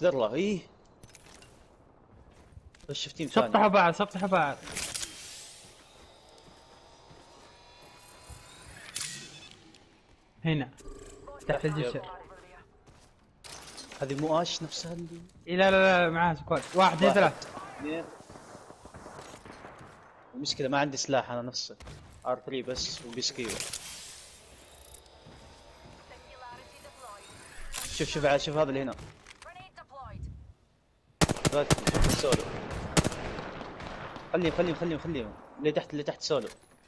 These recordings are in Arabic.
ذره ايه. بس شفتين ثاني. سطحوا بعض سطحوا بعض. هنا تحت الجسر. هذه مو اش نفسها اللي لا لا لا معاه سكواد. 1 2 3. المشكله ما عندي سلاح انا نفسه R3 بس وبيسكيو. شوف هذا اللي هنا. شوف سولو. خليهم اللي تحت سولو.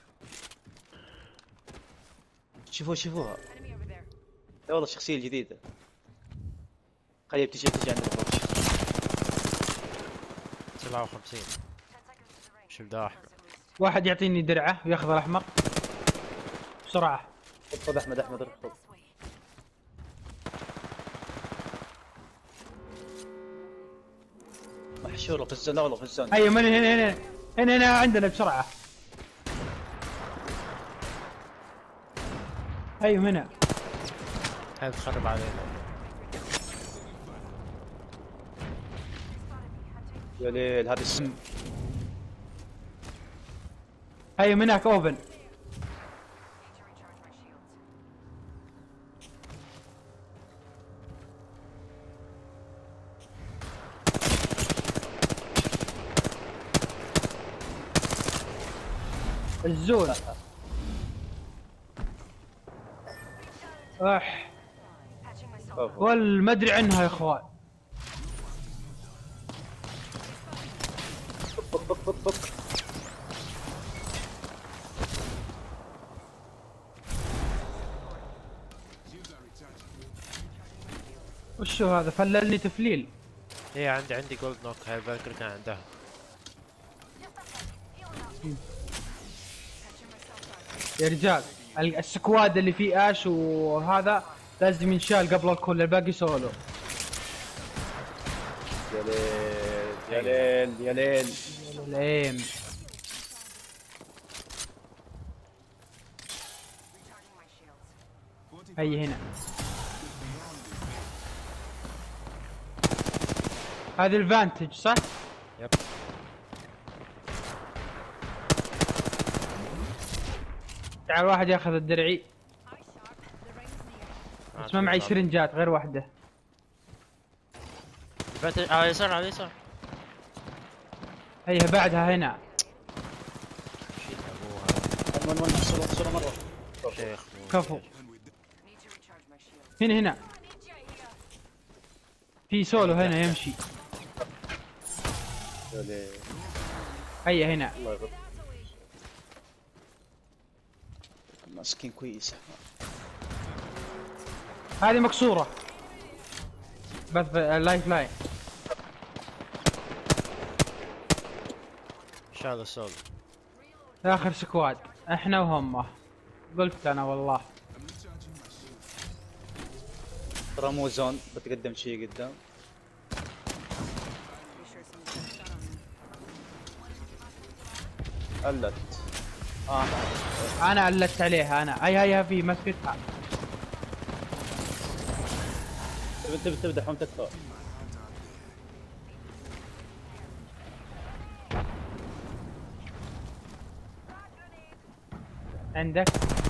شوفوها. لا والله الشخصيه الجديده. خليها تجي عندنا فوق. 57. شوف ده احمد. واحد يعطيني درعه وياخذ الاحمر بسرعه. خذ احمد خذ. محشوره في الزون. لا والله في الزون. ايوه من هنا عندنا بسرعه. ايوه هنا. هاي تخرب علينا. يا ليل هذا السم. ايوه من هناك اوبن. الزون. والمدري عنها يا اخوان. وشو هذا فللني تفليل. ايه عندي جولد نوك. هاي فالكر كان عندها. يا رجال السكواد اللي فيه اش وهذا لازم ينشال قبل الكل. الباقي سولو. يا ليل الايم. هي هنا. هذه الفانتج صح؟ يب. تعال واحد ياخذ الدرعي. بس ما معي سرنجات غير واحدة. الفانتج على اليسار على اليسار. هي بعدها هنا. شيل ابوها. من صورة مرة. شيخ كفو. هنا في سولو هنا يمشي. هيا هنا. الله يغفر. ماسكين كويس. هذه مكسورة بس اللايف لاين. شال السول. اخر سكواد احنا وهم. قلت انا والله. ترى مو زون بتقدم شيء قدام. قلت. انا قلت عليها انا. هيا في مسكتها. تبدا حوم تكفى. عندك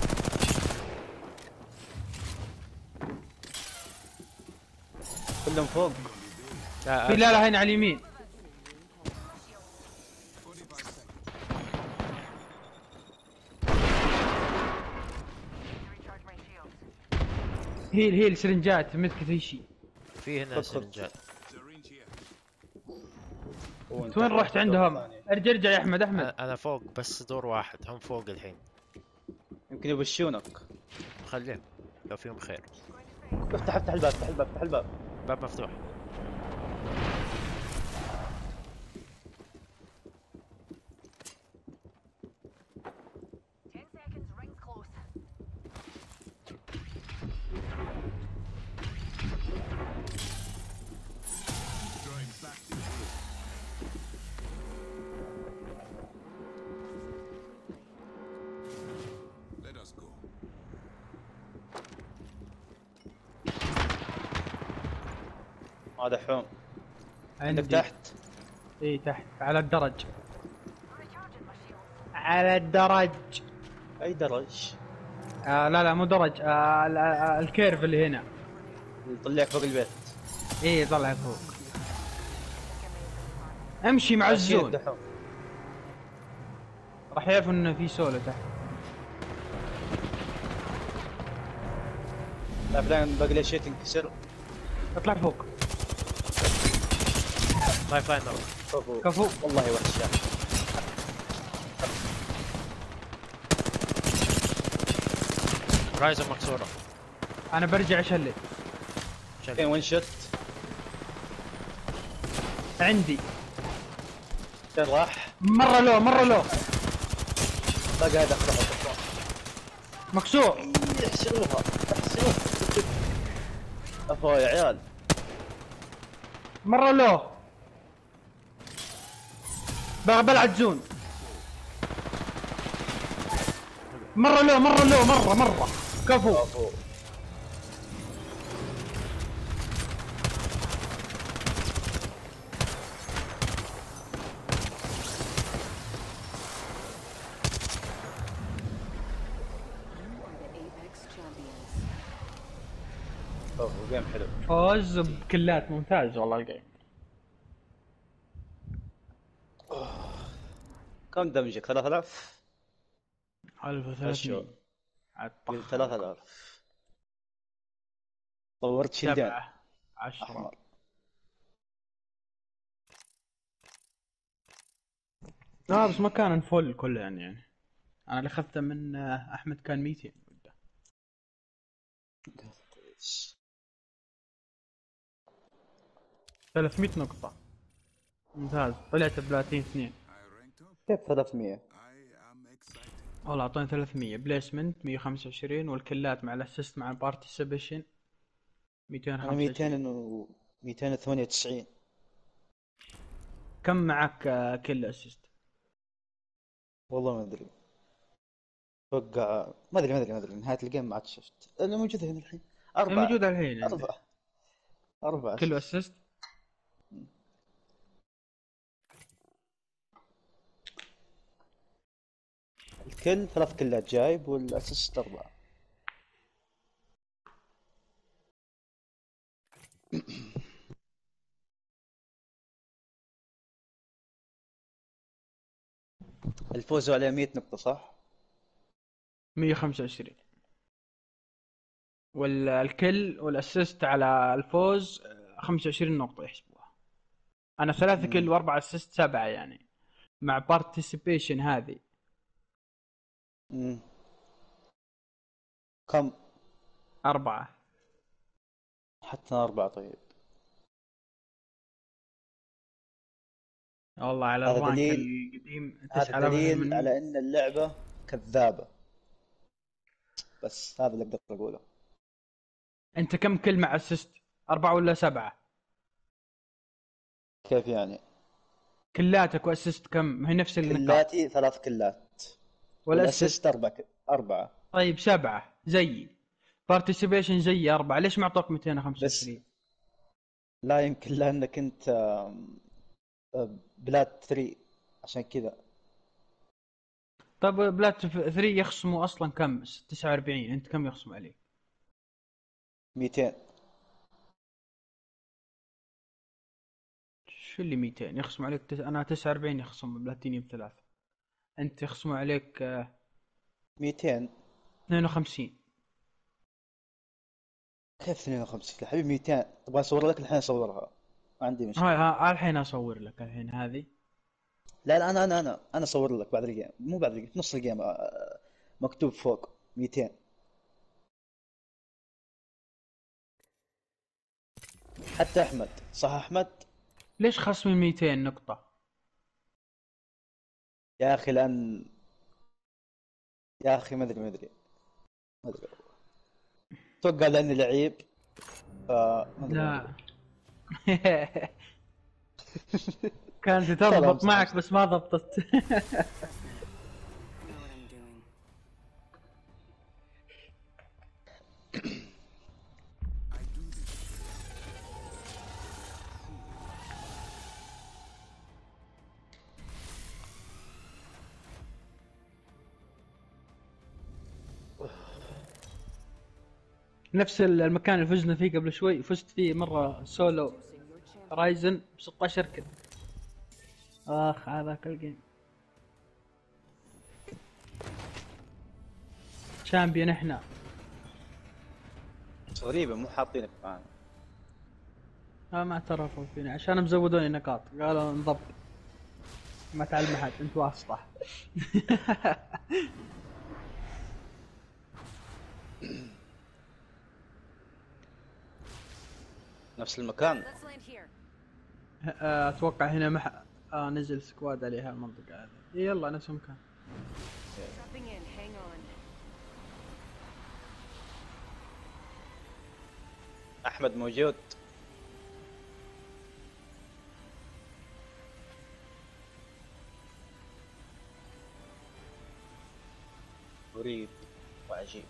كلهم فوق. في لا هنا على اليمين. هيل سرنجات مثل في شيء. في هنا سرنجات. وين رحت عندهم؟ ارجع يا احمد. انا فوق بس دور واحد. هم فوق الحين. يمكن يبشونك. خليهم لو فيهم خير. افتح الباب. باب مفتوح. هذا حوم. عندك عندي. تحت. اي تحت على الدرج. على الدرج. اي درج؟ لا مو درج، الكيرف اللي هنا. اللي يطلعك فوق البيت. ايه طلع فوق. امشي مع ماشيين الزون. الدحوم. راح يعرفوا انه في سولو تحت. لا فلان باقي لي شيء تنكسر. اطلع فوق. لايف لاين كفو. والله وحش. رايزر مكسوره. انا برجع اشلل. فين وين شت؟ عندي. فين راح؟ مرة لو باقي هذا اخذها. مكسور. احشروها. افا يا عيال. مرة لو بلعب زون. مرة كفو. اوه جيم حلو. فوز بكلات ممتاز والله الجيم. كم دمجك؟ 3000؟ 1300 من 3000. طورت شيلدين 10. احمر. بس ما كان فل كله يعني. انا اللي اخذته من احمد كان 200. 300 نقطة. ممتاز، طلعت بلاتين 2. كيف 300؟ والله اعطوني 300 بليسمنت 125 والكلات مع الاسيست مع البارتيسيبيشن انا 225. 298. كم معك كل اسيست؟ والله ما ادري. اتوقع ما ادري نهاية الجيم ما عاد شفت. انا موجودة هنا الحين. موجود الحين عندك. 4 كله اسيست. الكل 3 كلات جايب والاسيست 4. الفوز عليه 100 نقطة صح؟ 125. والكل والاسيست على الفوز 25 نقطة يحسبوها. انا 3 كل و4 اسيست 7 يعني مع بارتيسيبيشن هذه. كم؟ 4. حتى 4 طيب. والله على هذا الرانك دليل. القديم هذا 9000 دليل من. على ان اللعبة كذابة. بس هذا اللي اقدر اقوله. انت كم كل مع اسيست؟ 4 ولا 7؟ كيف يعني؟ كلاتك واسيست كم؟ هي نفس النقاط. كلاتي 3 كلات. والاسيست 4. طيب 7 زيي. بارتيسيبيشن زيي 4. ليش ما اعطوك بس 225؟ لا يمكن لانك انت بلاد 3 عشان كذا. طب بلات 3 يخصموا اصلا كم؟ 49. انت كم يخصموا عليك؟ 200. شو اللي 200 يخصموا عليك؟ انا 49 يخصم بلاتينيوم 3. انت يخصموا عليك 200. 52. كيف 52 يا حبيبي؟ 200 تبغى اصور لك الحين اصورها. ما عندي مشكلة. هاي الحين اصور لك الحين هذه. لا لا انا اصور لك بعد الجيم، مو بعد الجيم، في نص الجيم مكتوب فوق 200. حتى احمد صح احمد. ليش خصمي 200 نقطة؟ يا اخي لان يا اخي ما ادري اتوقع لاني لعيب. ما ادري. لا. كانت سلام تضبط معك سلام. بس ما ضبطت. نفس المكان اللي فزنا فيه قبل شوي، فزت فيه مرة سولو رايزن ب 16 كل. اخ هذاك الجيم شامبيون احنا. غريبة مو حاطينك معانا. ما اعترفوا فيني عشان مزودوني نقاط، قالوا انضبط ما تعلم احد انت واسطة. نفس المكان. Let's land here. اتوقع هنا نزل سكواد عليها المنطقة هذه. يلا نفس المكان. Dropping in. Hang on. احمد موجود. غريب وعجيب.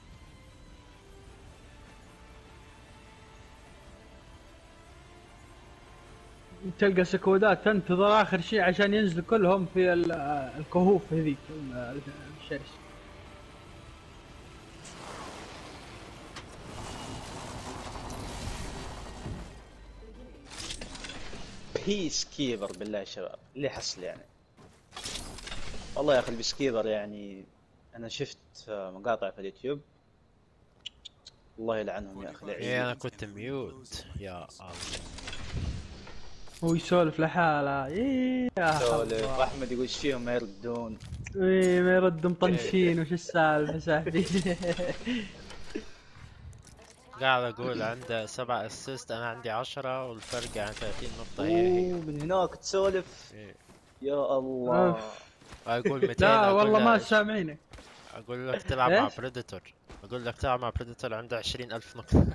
تلقى سكوادات تنتظر اخر شيء عشان ينزل كلهم في الكهوف هذيك الشرس. بيس كيبر بالله يا شباب اللي حصل يعني. والله يا اخي البيس كيبر يعني انا شفت مقاطع في اليوتيوب الله يلعنهم يا اخي. ايه انا كنت ميوت يا الله. هو يسولف لحاله. يا سولف احمد يقول ايش فيهم ما يردون. ما يرد مطنشين وش السالفه ساحبين. قاعد اقول عنده 7 اسيست انا عندي 10 والفرق عن 30 نقطة هي. من هناك تسولف. إيه. يا الله. اقول 200. لا أقول والله له ما سامعينك. اقول لك تلعب مع إيش؟ بريدتور. اقول لك تلعب مع بريدتور عنده 20,000 نقطة.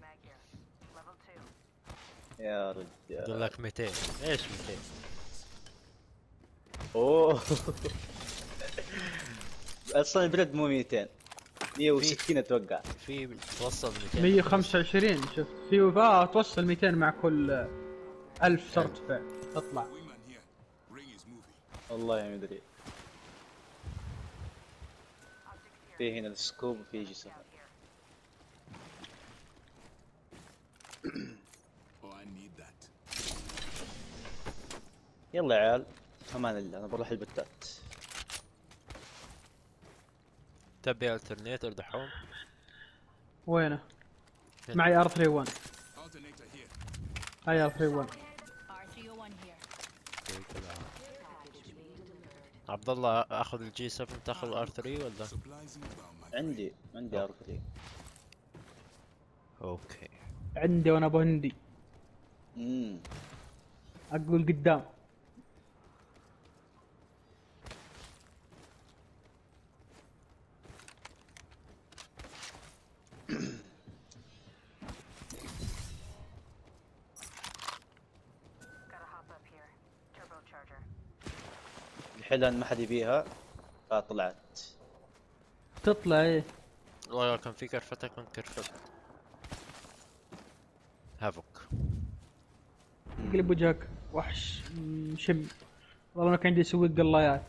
يا رجال. اقول لك 200. ايش 200؟ اوه. اصلا البريد مو 200 160 اتوقع. في توصل 200. 125 شفت في وفاء توصل 200 مع كل 1000 ترتفع تطلع. والله ما ادري. في هنا السكوب وفي يجي سفر. يلا يا عيال امان الله انا بروح البتات. تبي الترنيتر دحوم؟ وينه؟ معي R31. هاي R31. R301 here. عبد الله اخذ الجي 7 تاخذ الار 3 ولا؟ عندي R3. اوكي. عندي وانا ابو هندي اقول قدام. الحلن ما حد يبيها فطلعت. تطلع ايه. والله كان في كرفتك كنت كرفت. هافوك. قلب وجهك وحش شم. والله انا كان عندي اسوي قلايات.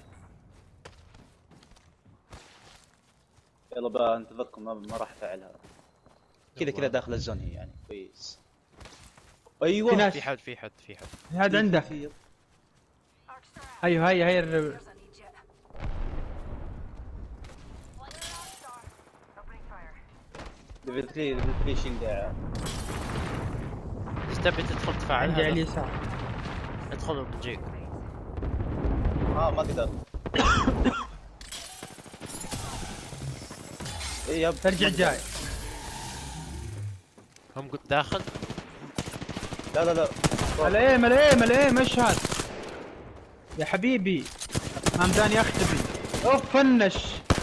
يلا بقى انتظركم ما راح افعلها كذا كذا داخل الزون هي يعني كويس. ايوه في ناس. في حد هذا عنده. ايوه هي الربع. ليفل 3 شيل يا ايش تبي تدخل تفاعل عندي على هذا؟ اليسار. ادخل وبنجيك. ما اقدر. ايه يب ارجع جاي. هم قد داخل؟ لا الايم ايش هذا يا حبيبي؟ همداني اختفي. اوف فنش.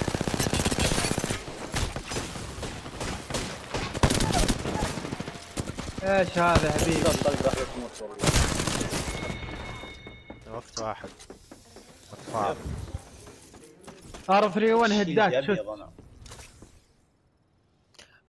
ايش هذا يا حبيبي؟ وقت واحد. اطفال. R31 هدات شوف.